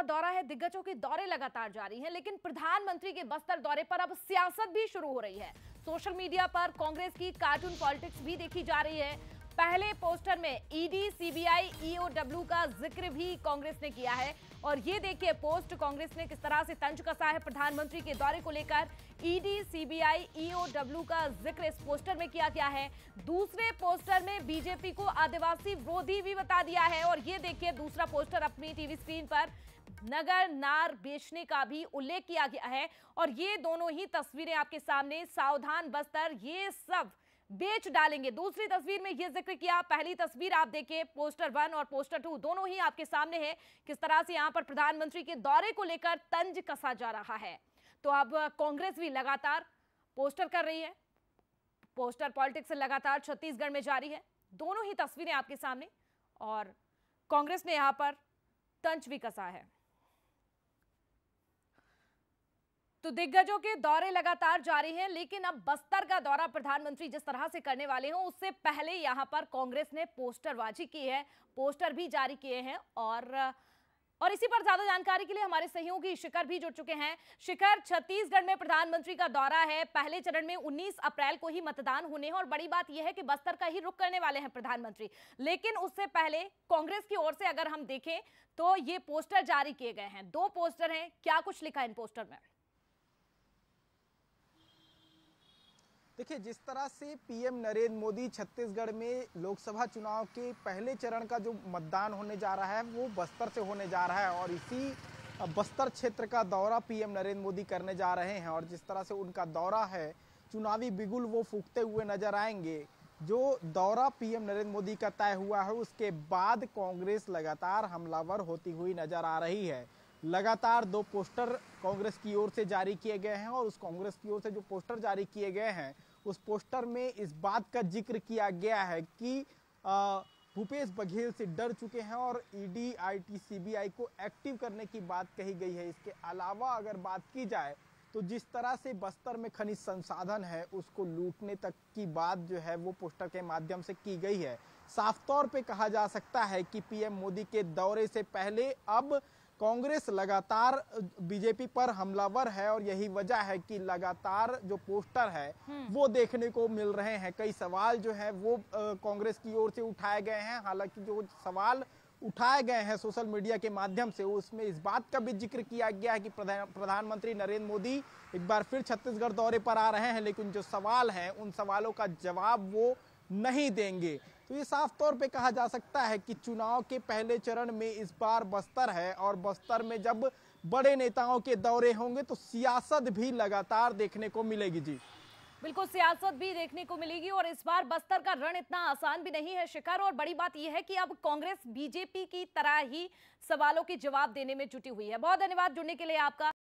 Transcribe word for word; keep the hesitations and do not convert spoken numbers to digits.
का दौरा है, दिग्गजों के दौरे लगातार जारी हैं, लेकिन प्रधानमंत्री के बस्तर दौरे पर अब सियासत भी शुरू हो रही है। सोशल मीडिया पर कांग्रेस की कार्टून पॉलिटिक्स भी देखी जा रही है। पहले पोस्टर में ईडी, सीबीआई, ईओडब्ल्यू का जिक्र भी कांग्रेस ने किया है और ये देखिए पोस्ट कांग्रेस ने किस तरह से तंज कसा है प्रधानमंत्री के दौरे को लेकर। ईडी, सीबीआई, ईओडब्ल्यू का जिक्र इस पोस्टर में किया गया है। दूसरे पोस्टर में बीजेपी को आदिवासी विरोधी भी बता दिया है और ये देखिए दूसरा पोस्टर अपनी टीवी स्क्रीन पर नगर नार बेचने का भी उल्लेख किया गया है और ये दोनों ही तस्वीरें आपके सामने, सावधान बस्तर, ये सब बेच डालेंगे। दूसरी तस्वीर में यह जिक्र किया, पहली तस्वीर आप देखिए पोस्टर वन और पोस्टर टू दोनों ही आपके सामने है, किस तरह से यहां पर प्रधानमंत्री के दौरे को लेकर तंज कसा जा रहा है। तो अब कांग्रेस भी लगातार पोस्टर कर रही है, पोस्टर पॉलिटिक्स लगातार छत्तीसगढ़ में जारी है। दोनों ही तस्वीरें आपके सामने और कांग्रेस ने यहां पर तंज भी कसा है। तो दिग्गजों के दौरे लगातार जारी हैं, लेकिन अब बस्तर का दौरा प्रधानमंत्री जिस तरह से करने वाले हैं उससे पहले यहां पर कांग्रेस ने पोस्टरबाजी की है, पोस्टर भी जारी किए हैं और और इसी पर ज्यादा जानकारी के लिए हमारे सहयोगी शिखर भी जुड़ चुके हैं। शिखर, छत्तीसगढ़ में प्रधानमंत्री का दौरा है, पहले चरण में उन्नीस अप्रैल को ही मतदान होने हैं और बड़ी बात यह है कि बस्तर का ही रुख करने वाले हैं प्रधानमंत्री, लेकिन उससे पहले कांग्रेस की ओर से अगर हम देखें तो ये पोस्टर जारी किए गए हैं। दो पोस्टर हैं, क्या कुछ लिखा है इन पोस्टर में? देखिए, जिस तरह से पीएम नरेंद्र मोदी छत्तीसगढ़ में लोकसभा चुनाव के पहले चरण का जो मतदान होने जा रहा है वो बस्तर से होने जा रहा है और इसी बस्तर क्षेत्र का दौरा पीएम नरेंद्र मोदी करने जा रहे हैं और जिस तरह से उनका दौरा है, चुनावी बिगुल वो फूंकते हुए नजर आएंगे। जो दौरा पीएम नरेंद्र मोदी का तय हुआ है उसके बाद कांग्रेस लगातार हमलावर होती हुई नजर आ रही है। लगातार दो पोस्टर कांग्रेस की ओर से जारी किए गए हैं और उस कांग्रेस की ओर से जो पोस्टर जारी किए गए हैं उस पोस्टर में इस बात का जिक्र किया गया है कि भूपेश बघेल से डर चुके हैं और ईडी, आईटी, सीबीआई को एक्टिव करने की बात कही गई है। इसके अलावा अगर बात की जाए तो जिस तरह से बस्तर में खनिज संसाधन है उसको लूटने तक की बात जो है वो पोस्टर के माध्यम से की गई है। साफ तौर पे कहा जा सकता है कि पीएम मोदी के दौरे से पहले अब कांग्रेस लगातार बीजेपी पर हमलावर है और यही वजह है कि लगातार जो पोस्टर है वो देखने को मिल रहे हैं। कई सवाल जो है वो कांग्रेस की ओर से उठाए गए हैं। हालांकि जो सवाल उठाए गए हैं सोशल मीडिया के माध्यम से उसमें इस बात का भी जिक्र किया गया है कि प्रधानमंत्री नरेंद्र मोदी एक बार फिर छत्तीसगढ़ दौरे पर आ रहे हैं, लेकिन जो सवाल हैं उन सवालों का जवाब वो नहीं देंगे। तो ये साफ तौर पे कहा जा सकता है कि चुनाव के पहले चरण में इस बार बस्तर है और बस्तर में जब बड़े नेताओं के दौरे होंगे तो सियासत भी लगातार देखने को मिलेगी। जी बिल्कुल, सियासत भी देखने को मिलेगी और इस बार बस्तर का रण इतना आसान भी नहीं है शिखर। और बड़ी बात यह है कि अब कांग्रेस बीजेपी की तरह ही सवालों के जवाब देने में जुटी हुई है। बहुत धन्यवाद जुड़ने के लिए आपका।